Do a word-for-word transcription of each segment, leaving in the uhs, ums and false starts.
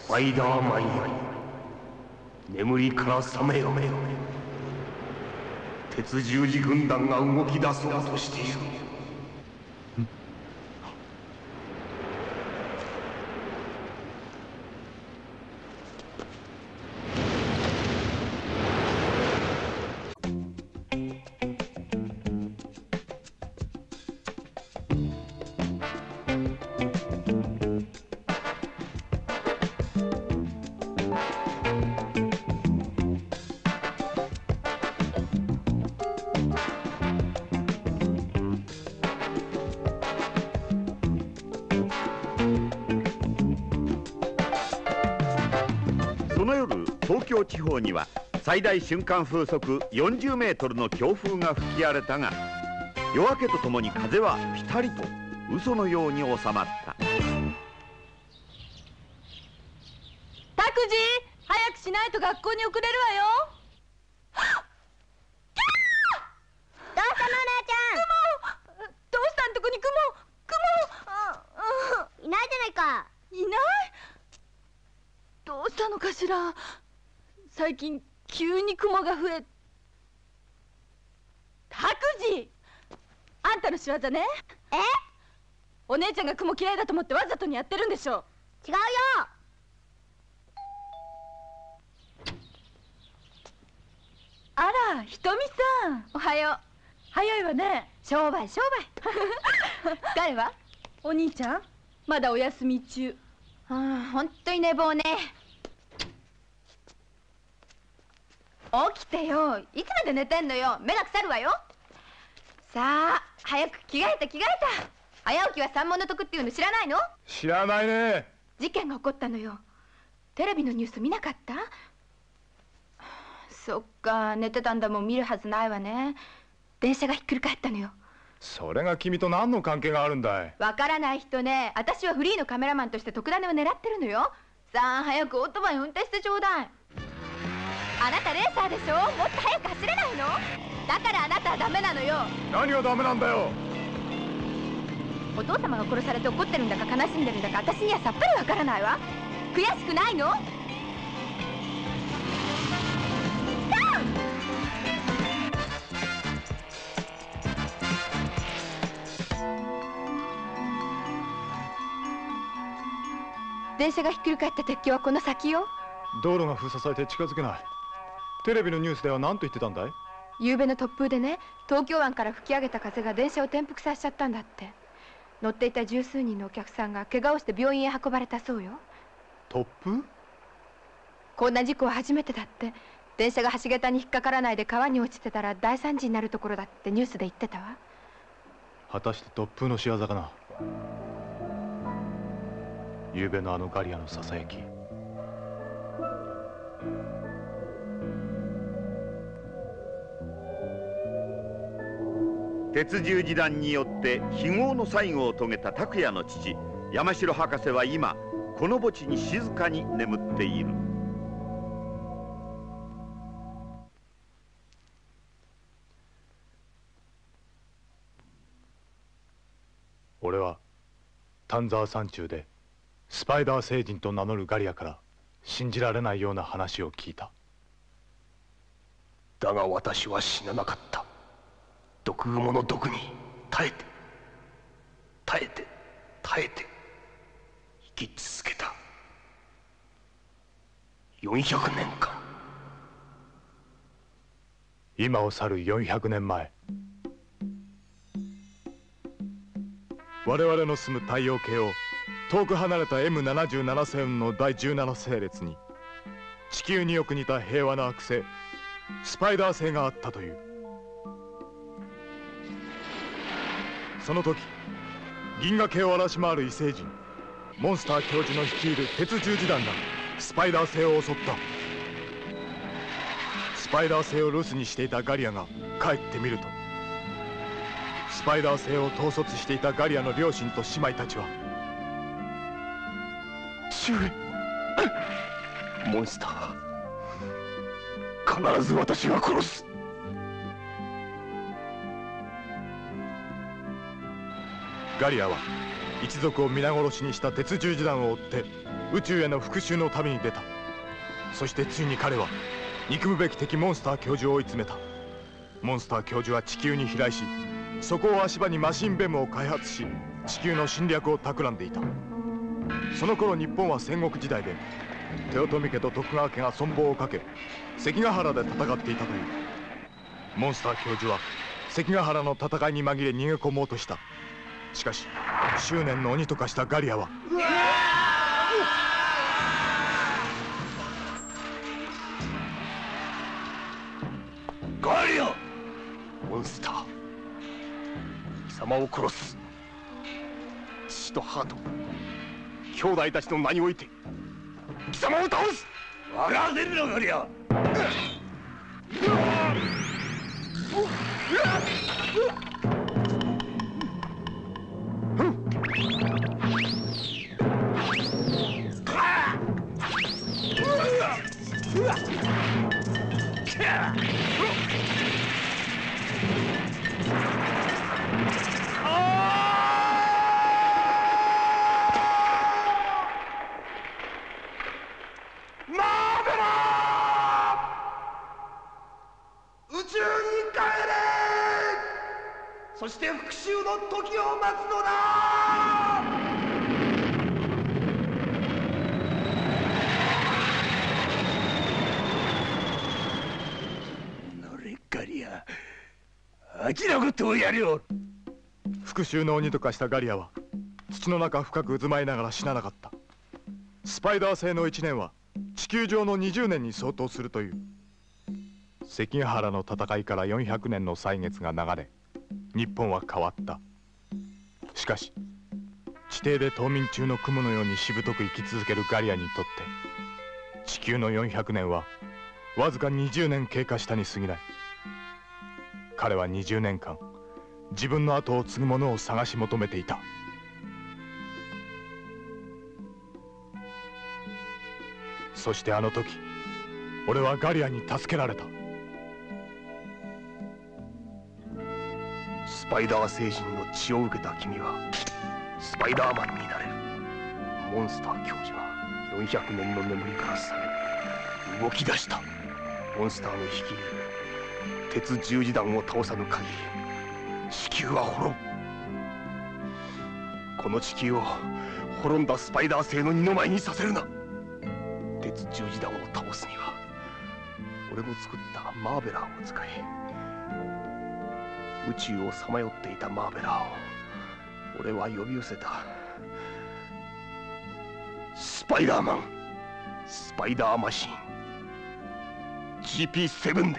スパイダーマンよ、眠りから覚めよ。鉄十字軍団が動き出そうとしている。 その夜、東京地方には最大瞬間風速よんじゅうメートルの強風が吹き荒れたが、夜明けとともに風はピタリと嘘のように収まった。 拓司、早くしないと学校に遅れるわよ。 どうしたの、姉ちゃん。 雲、どうしたんとこに雲、雲。 いないじゃないか。 いない？どうしたのかしら。最近急に雲が増え。拓司、あんたの仕業ね。 え？ お姉ちゃんが雲嫌いだと思ってわざとにやってるんでしょ。 違うよ。 あら、ひとみさん、おはよう。早いわね。商売商売。誰は？お兄ちゃん、まだお休み中。ああ、本当に寝坊ね。起きてよ。いつまで寝てんのよ。目が腐るわよ。さあ、早く着替えた着替えた。早起きは三文の得っていうの知らないの？ 知らないね。 事件が起こったのよ。テレビのニュース見なかった？そっか、寝てたんだもん見るはずないわね。電車がひっくり返ったのよ。 それが君と何の関係があるんだい？ わからない人ね。私はフリーのカメラマンとして特ダネを狙ってるのよ。さあ、早くオートバイ運転してちょうだい。あなたレーサーでしょ。もっと早く走れないの？だからあなたはダメなのよ。 何がダメなんだよ。 お父様が殺されて怒ってるんだか悲しんでるんだか私にはさっぱりわからないわ。悔しくないの？電車がひっくり返った鉄橋はこの先よ。 道路が封鎖されて近づけない。テレビのニュースでは何と言ってたんだい？ 夕べの突風でね、東京湾から吹き上げた風が電車を転覆させちゃったんだって。乗っていた十数人のお客さんが怪我をして病院へ運ばれたそうよ。 突風？ こんな事故は初めてだって。電車が橋桁に引っかからないで川に落ちてたら大惨事になるところだってニュースで言ってたわ。 果たして突風の仕業かな。夕べのあのガリアのささやき。 鉄十字団によって非業の最後を遂げた拓也の父山城博士は今この墓地に静かに眠っている。 俺は丹沢山中でスパイダー星人と名乗るガリアから信じられないような話を聞いた。 だが私は死ななかった。毒蜘蛛の毒に耐えて耐えて耐えて生き続けた。よんひゃくねんかん。 今を去るよんひゃくねんまえ、我々の住む太陽系を遠く離れた エムななじゅうなな 星雲のだいじゅうなな星列に地球によく似た平和な惑星スパイダー星があったという。その時銀河系を荒らし回る異星人モンスター教授の率いる鉄十字団がスパイダー星を襲った。スパイダー星を留守にしていたガリアが帰ってみると、スパイダー星を統率していたガリアの両親と姉妹たちは、 父上、モンスター必ず私が殺す。 ガリアは一族を皆殺しにした鉄十字団を追って宇宙への復讐の旅に出た。そしてついに彼は憎むべき敵モンスター教授を追い詰めた。モンスター教授は地球に飛来し、そこを足場にマシンベムを開発し、地球の侵略を企んでいた。その頃日本は戦国時代で、豊臣家と徳川家が存亡をかけ関ヶ原で戦っていたという。モンスター教授は関ヶ原の戦いに紛れ逃げ込もうとした。しかし執念の鬼と化したガリアはガリア！モンスター、貴様を殺す。父と母と兄弟たちの名において貴様を倒す。笑わせるなガリア。そして復讐の時を待つのだ。乗れガリア、味なことをやるよ。 復讐の鬼と化したガリアは土の中深く渦まいながら死ななかった。スパイダー星のいちねんは地球上のにじゅうねんに相当するという。関ヶ原の戦いからよんひゃくねんの歳月が流れ、日本は変わった。しかし地底で冬眠中の雲のようにしぶとく生き続けるガリアにとって地球のよんひゃくねんはわずかにじゅうねん経過したに過ぎない。彼はにじゅうねんかん自分の後を継ぐ者を探し求めていた。そしてあの時俺はガリアに助けられた。 スパイダー星人の血を受けた君はスパイダーマンになれる。モンスター教授はよんひゃくねんの眠りから覚め動き出した。モンスターの率いる鉄十字団を倒さぬ限り地球は滅ぶ。この地球を滅んだスパイダー星の二の舞にさせるな。鉄十字団を倒すには俺の作ったマーベラーを使い、宇宙をさまよっていたマーベラーを俺は呼び寄せた。スパイダーマン、スパイダーマシン ジーピーセブン で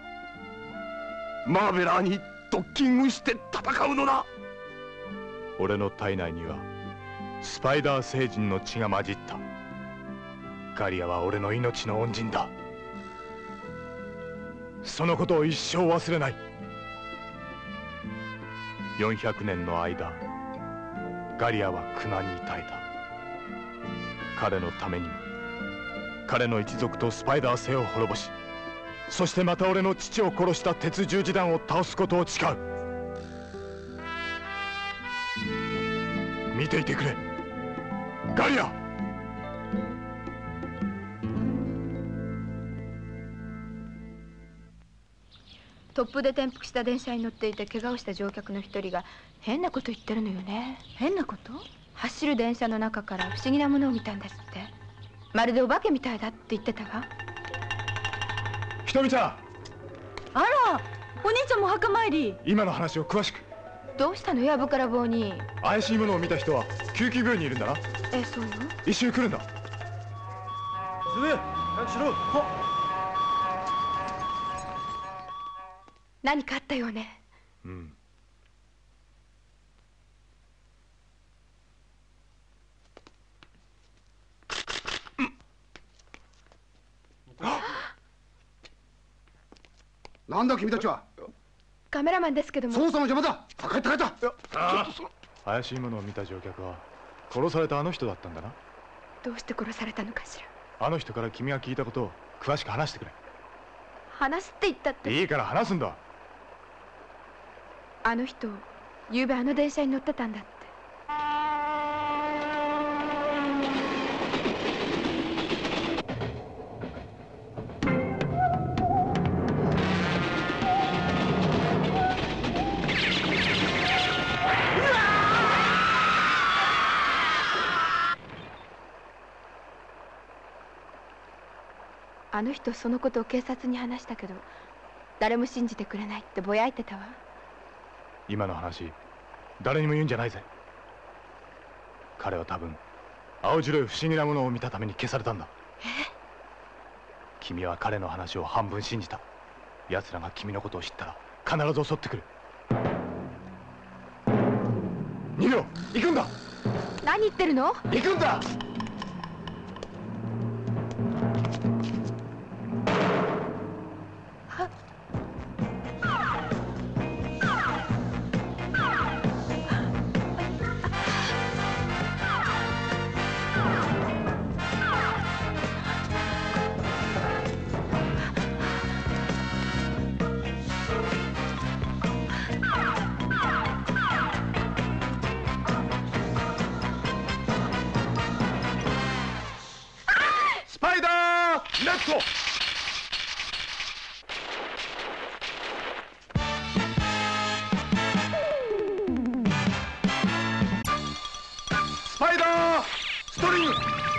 マーベラーにドッキングして戦うのだ。 俺の体内にはスパイダー星人の血が混じった。ガリアは俺の命の恩人だ。そのことを一生忘れない。よんひゃくねんの間ガリアは苦難に耐えた。彼のためにも彼の一族とスパイダー星を滅ぼし、そしてまた俺の父を殺した鉄十字団を倒すことを誓う。見ていてくれガリア。 突風で転覆した電車に乗っていて怪我をした乗客の一人が変なこと言ってるのよね。変なこと？走る電車の中から不思議なものを見たんですって。まるでお化けみたいだって言ってたわ。 ひとみちゃん。 あら、お兄ちゃんも墓参り。 今の話を詳しく。 どうしたのよ、やぶから棒に。 怪しいものを見た人は救急病院にいるんだな。 え、そうよ。 一緒に来るんだ。 鈴早くしろ。 何かあったよね。 うん。 なんだ君たちは。 カメラマンですけども。 捜査の邪魔だ。帰った帰った。 怪しいものを見た乗客は殺されたあの人だったんだな。 どうして殺されたのかしら。 あの人から君が聞いたことを詳しく話してくれ。 話すって言ったって。 いいから話すんだ。 あの人、ゆうべあの電車に乗ってたんだって。 あの人そのことを警察に話したけど誰も信じてくれないってぼやいてたわ。 今の話誰にも言うんじゃないぜ。彼は多分青白い不思議なものを見たために消されたんだ。 え？ 君は彼の話を半分信じた。奴らが君のことを知ったら必ず襲ってくる。逃げろ！行くんだ！ 何言ってるの？ 行くんだ！レッツゴー！スパイダーストリング！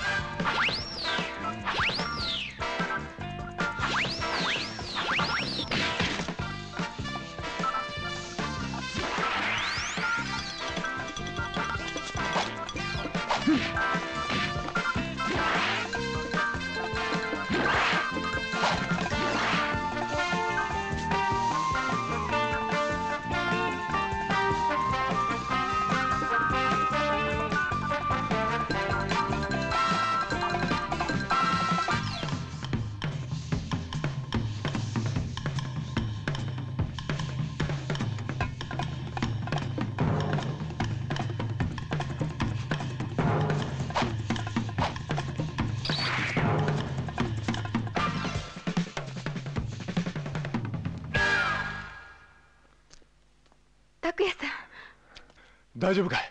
拓也さん、 大丈夫かい？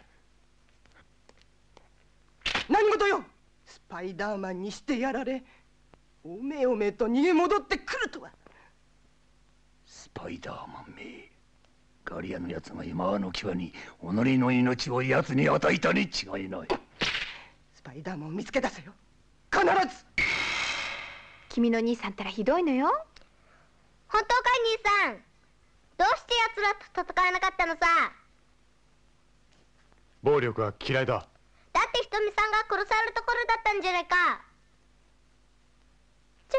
何事よ！スパイダーマンにしてやられ、おめおめと逃げ戻ってくるとは。 スパイダーマンめ、ガリアのやつが今の際に己の命を奴に与えたに違いない。 スパイダーマンを見つけ出せよ、必ず。 君の兄さんったらひどいのよ。 本当かい兄さん？どうして奴らと戦えなかったのさ？ 暴力は嫌いだ。 だってひとみさんが殺されるところだったんじゃないか。ち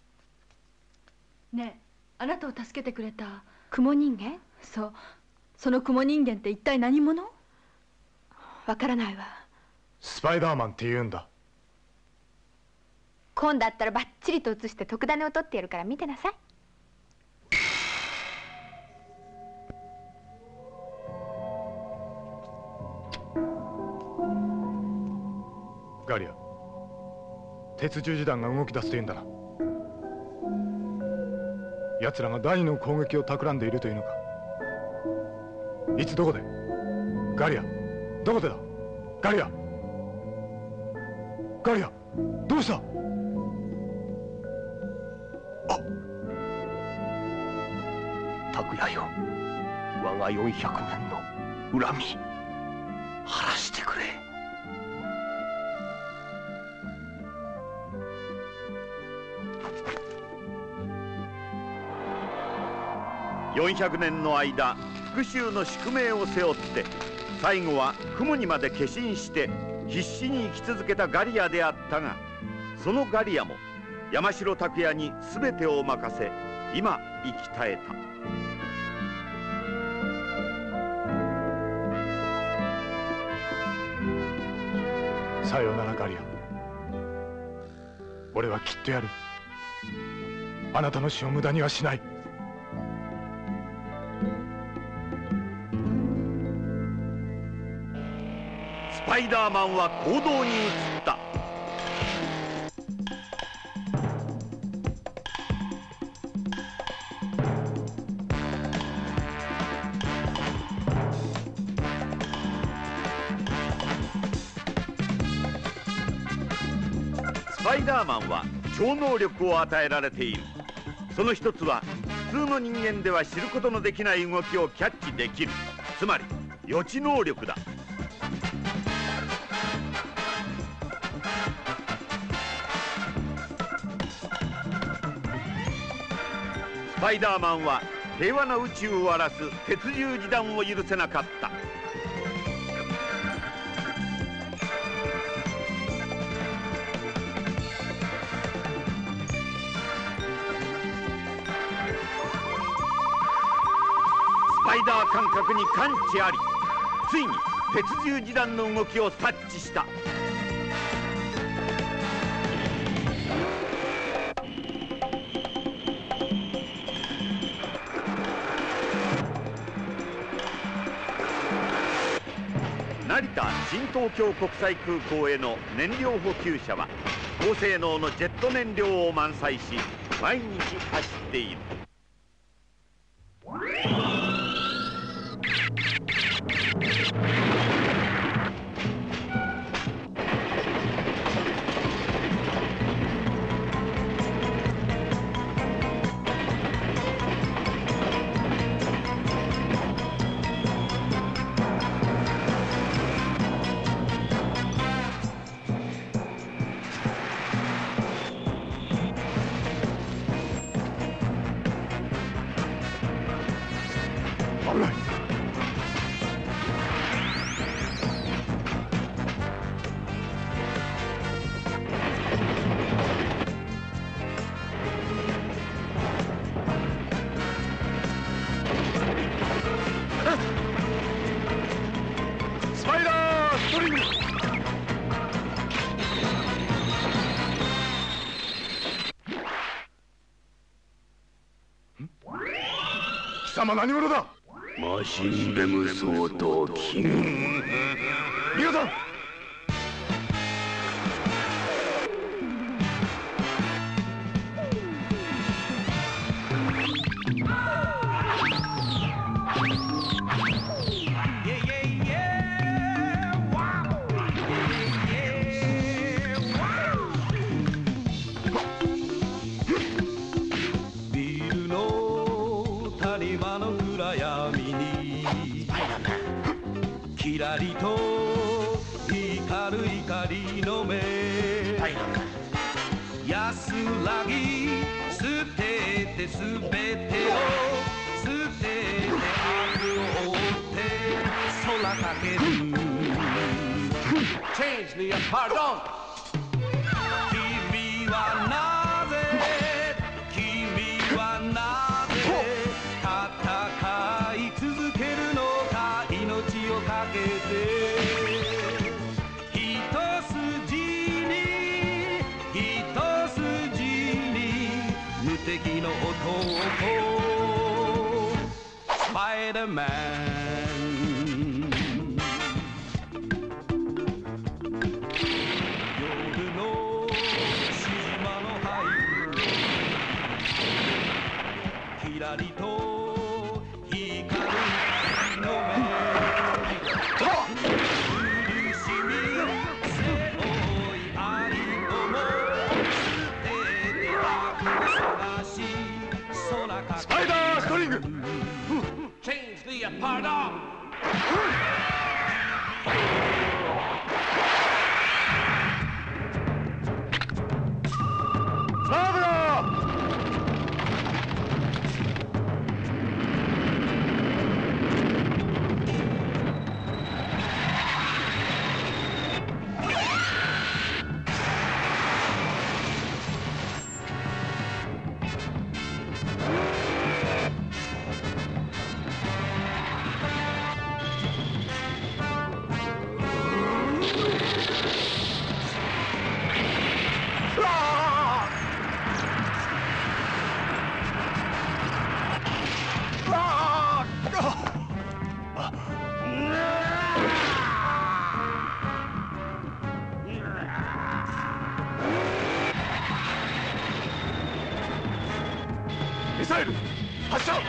ょねえ、あなたを助けてくれた雲人間？そう、その雲人間って一体何者？わからないわ。 スパイダーマンって言うんだ。 今度だったらバッチリと写して特ダネを取ってやるから見てなさい。 ガリア、鉄十字団が動き出すというんだな。奴らが第二の攻撃を企んでいるというのか。いつどこで？ガリア、どこでだ？ガリア、ガリア、どうした？あ、 拓也よ、我がよんひゃくねんの恨み晴らしてくれ。 よんひゃくねんの間、復讐の宿命を背負って最後は雲にまで化身して必死に生き続けたガリアであったが、そのガリアも山城拓也に全てを任せ今生き絶えた。さようならガリア。俺はきっとやる。あなたの死を無駄にはしない。 スパイダーマンは行動に移った。スパイダーマンは超能力を与えられている。その一つは普通の人間では知ることのできない動きをキャッチできる、つまり予知能力だ。 スパイダーマンは平和な宇宙を荒らす鉄十字弾を許せなかった。スパイダー感覚に感知あり、ついに鉄十字弾の動きを察知した。成田新東京国際空港への燃料補給車は高性能のジェット燃料を満載し、毎日走っている。 貴様何者だ。 マシンベム総統キング。 皆さん、 キラリと光る光の目、安らぎ捨ててすべてを捨てて悪を追って空かける Change the pardon 君はなぜ君はなぜ戦い続けるのか、命をかけて一筋に一筋に無敵の男スパイダーマン。夜の島の灰キラリと光る光の目、 スパイダーストリング。 Change the pardon サーブだ。ミサイル発射。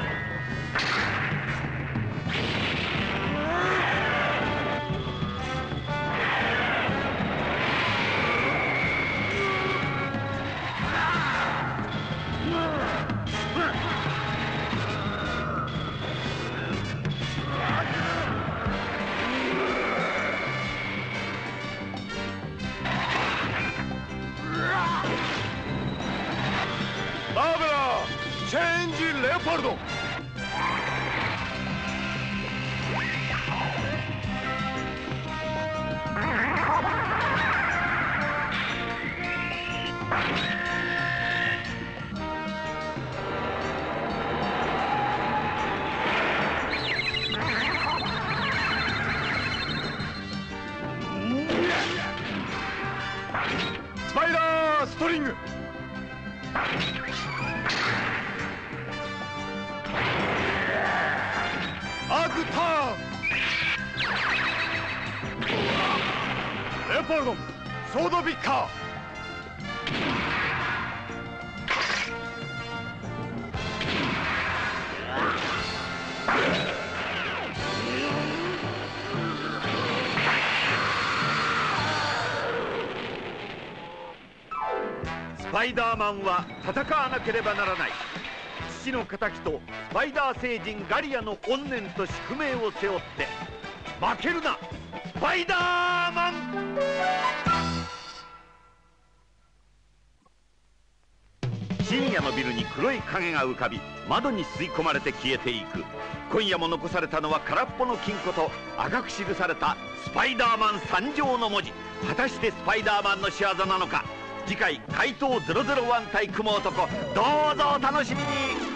バーベラーチェンジレパルド。スパイダーストリング。アークターン。レオポルドンソードビッカー。 スパイダーマンは戦わなければならない。父の仇とスパイダー星人ガリアの怨念と宿命を背負って負けるなスパイダーマン。深夜のビルに黒い影が浮かび、窓に吸い込まれて消えていく。今夜も残されたのは空っぽの金庫と赤く記されたスパイダーマン参上の文字。果たしてスパイダーマンの仕業なのか。次回怪盗ゼロゼロワン対雲男、どうぞお楽しみに。